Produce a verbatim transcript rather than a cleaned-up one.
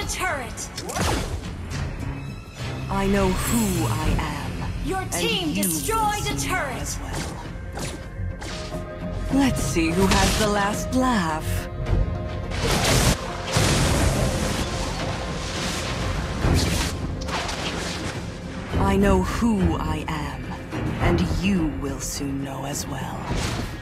a turret! I know who I am. Your team and you destroyed will a soon turret! as well. Let's see who has the last laugh. I know who I am, and you will soon know as well.